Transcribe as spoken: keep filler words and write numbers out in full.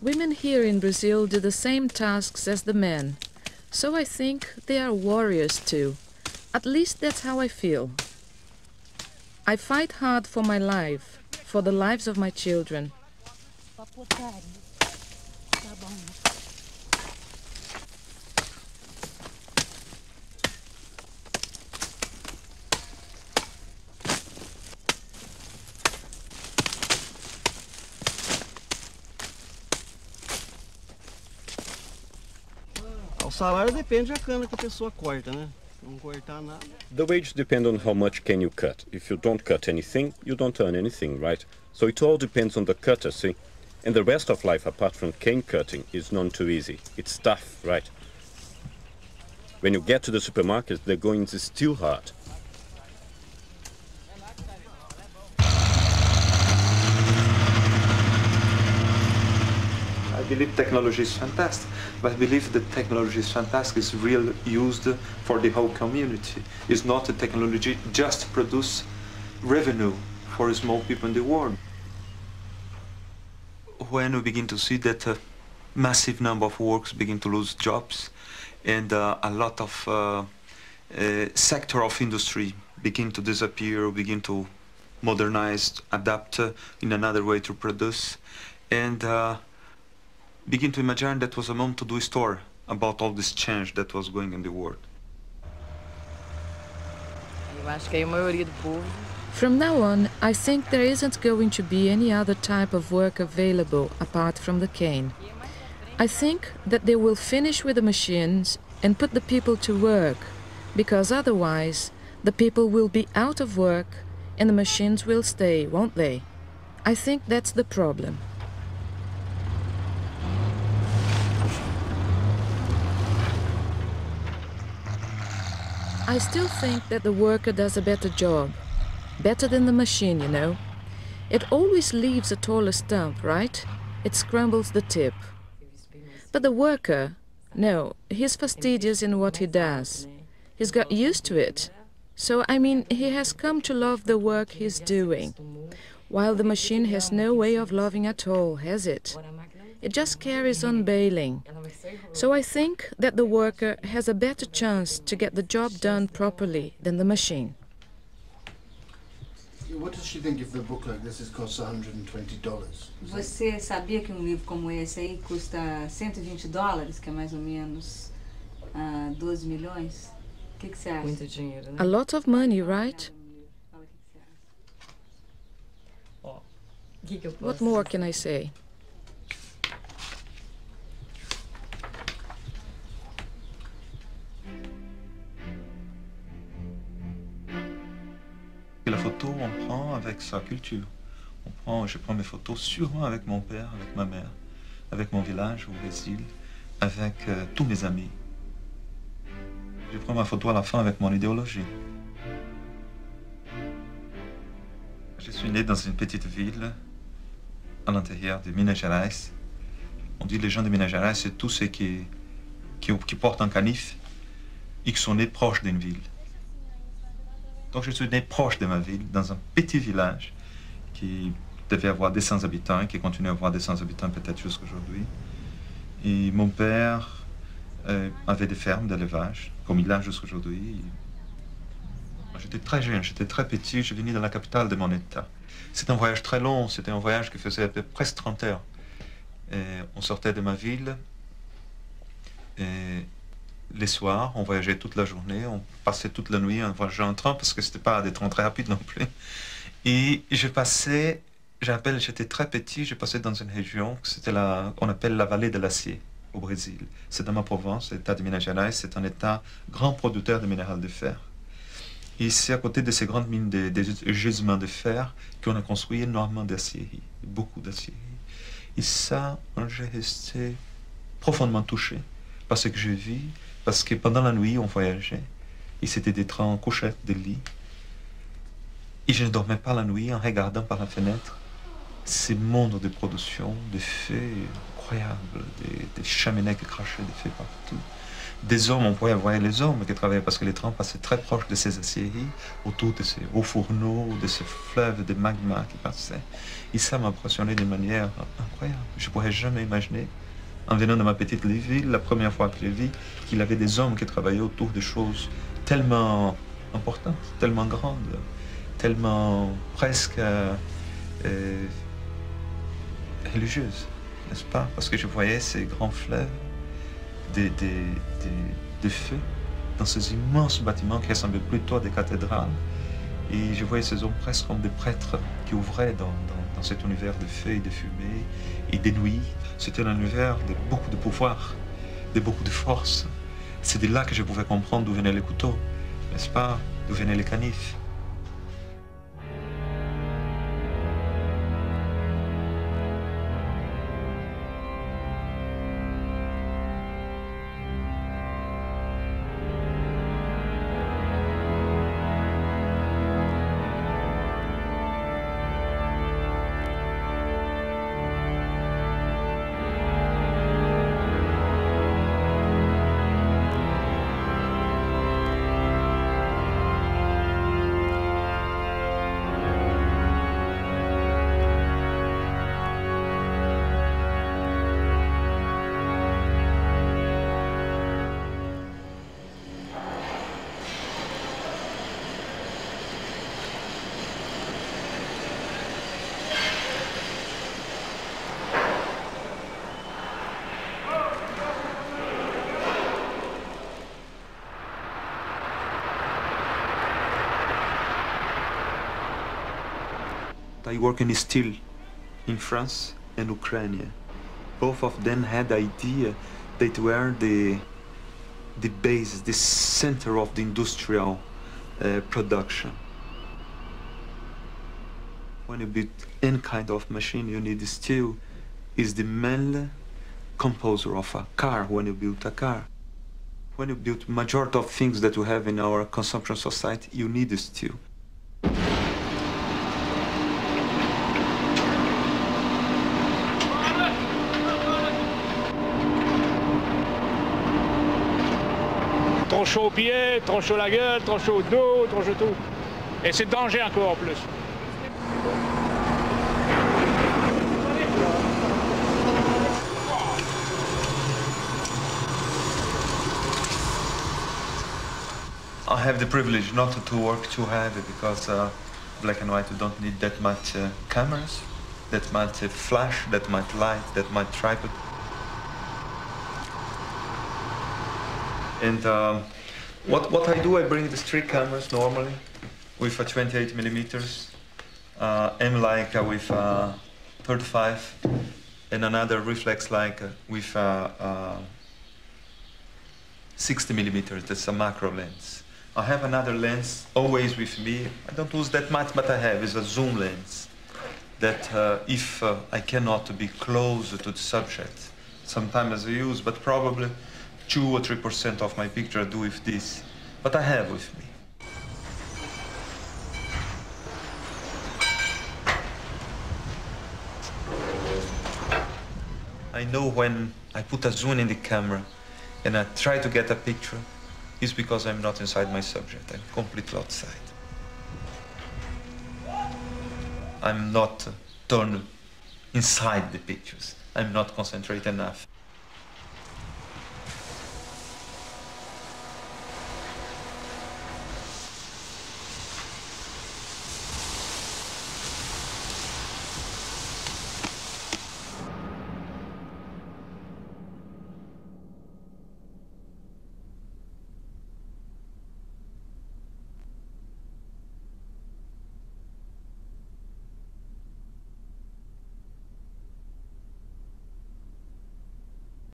Women here in Brazil do the same tasks as the men. So I think they are warriors too. At least that's how I feel. I fight hard for my life, for the lives of my children. O salário depende da cana que a pessoa corta, né? Não cortar nada. The wage depends on how much can you cut. If you don't cut anything, you don't earn anything, right? So it all depends on the cutter, see? And the rest of life, apart from cane cutting, is none too easy. It's tough, right? When you get to the supermarket, the going is still hard. I believe technology is fantastic, but I believe that technology is fantastic is really used for the whole community. It's not a technology just to produce revenue for small people in the world. When we begin to see that a massive number of workers begin to lose jobs and uh, a lot of uh, uh, sector of industry begin to disappear, begin to modernize, adapt uh, in another way to produce, and uh, begin to imagine that was a moment to do a story about all this change that was going in the world. From now on, I think there isn't going to be any other type of work available apart from the cane. I think that they will finish with the machines and put the people to work, because otherwise the people will be out of work and the machines will stay, won't they? I think that's the problem. I still think that the worker does a better job. Better than the machine, you know. It always leaves a taller stump, right? It scrambles the tip. But the worker, no, he's fastidious in what he does. He's got used to it. So, I mean, he has come to love the work he's doing, while the machine has no way of loving at all, has it? It just carries on bailing. So I think that the worker has a better chance to get the job done properly than the machine. What does she think if the book like this is costs one hundred twenty dollars? Você sabia que um livro como esse aí custa cento e vinte dólares, que é mais ou menos uh, doze milhões? O que que você acha? Muito dinheiro, né? A lot of money, right? What more can I say? La photo, on prend avec sa culture. On prend, je prends mes photos sûrement avec mon père, avec ma mère, avec mon village au Brésil, avec euh, tous mes amis. Je prends ma photo à la fin avec mon idéologie. Je suis né dans une petite ville à l'intérieur de Minas Gerais. On dit les gens de Minas Gerais, c'est tous ceux qui, qui, qui portent un canif et qui sont nés proches d'une ville. Donc je suis né proche de ma ville, dans un petit village qui devait avoir deux cents habitants, qui continue à avoir deux cents habitants peut-être jusqu'aujourd'hui. Et mon père euh, avait des fermes d'élevage, comme il a jusqu'aujourd'hui. J'étais très jeune, j'étais très petit, je venais de la capitale de mon état. C'était un voyage très long, c'était un voyage qui faisait à peu près presque trente heures. Et on sortait de ma ville, et les soirs, on voyageait toute la journée, on passait toute la nuit en voyageant en train, parce que c'était pas des trains très rapides non plus. Et je passais, j'appelle, j'étais très petit, je passais dans une région, c'était la, on appelle la vallée de l'acier, au Brésil. C'est dans ma province, l'état de Minas Gerais, c'est un état grand producteur de minéral de fer. Et c'est à côté de ces grandes mines, des de, de gisements de fer, qu'on a construit énormément d'acierie, beaucoup d'acierie. Et ça, j'ai resté profondément touché par ce que je vis, parce que pendant la nuit, on voyageait, et c'était des trains en couchette, des lits. Et je ne dormais pas la nuit en regardant par la fenêtre ces mondes de production, de feux incroyables, des, des cheminées qui crachaient des feux partout, des hommes, on pouvait voir les hommes qui travaillaient parce que les trains passaient très proche de ces aciéries, autour de ces hauts fourneaux, de ces fleuves de magma qui passaient. Et ça m'a impressionné de manière incroyable. Je ne pourrais jamais imaginer, en venant de ma petite ville, la première fois que je vis, qu'il y avait des hommes qui travaillaient autour de choses tellement importantes, tellement grandes, tellement presque euh, euh, religieuses, n'est-ce pas? Parce que je voyais ces grands fleuves, des, des, des, des feux dans ces immenses bâtiments qui ressemblaient plutôt à des cathédrales. Et je voyais ces hommes presque comme des prêtres qui ouvraient dans, dans, dans cet univers de feu et de fumée et des nuits. C'était un univers de beaucoup de pouvoir, de beaucoup de force. C'est de là que je pouvais comprendre d'où venaient les couteaux, n'est-ce pas? D'où venaient les canifs. I work in steel in France and Ukraine. Both of them had the idea that were the, the base, the center of the industrial uh, production. When you build any kind of machine, you need steel. Is the main composer of a car when you build a car. When you build majority of things that we have in our consumption society, you need steel. Tronche au pied, tronche la gueule, tronche au dos, tronche tout. Et c'est danger encore en plus. I have the privilege not to work too heavy because uh, black and white you don't need that much uh, cameras, that much uh, flash, that much light, that much tripod. And um, what, what I do, I bring the three cameras normally with a twenty-eight millimeters, uh, M Leica with uh, thirty-five, and another reflex Leica with uh, uh, sixty millimeters, that's a macro lens. I have another lens always with me. I don't use that much, but I have, is a zoom lens that uh, if uh, I cannot be close to the subject, sometimes I use, but probably two or three percent of my picture I do with this, but I have with me. I know when I put a zoom in the camera and I try to get a picture, it's because I'm not inside my subject, I'm completely outside. I'm not turned inside the pictures, I'm not concentrated enough.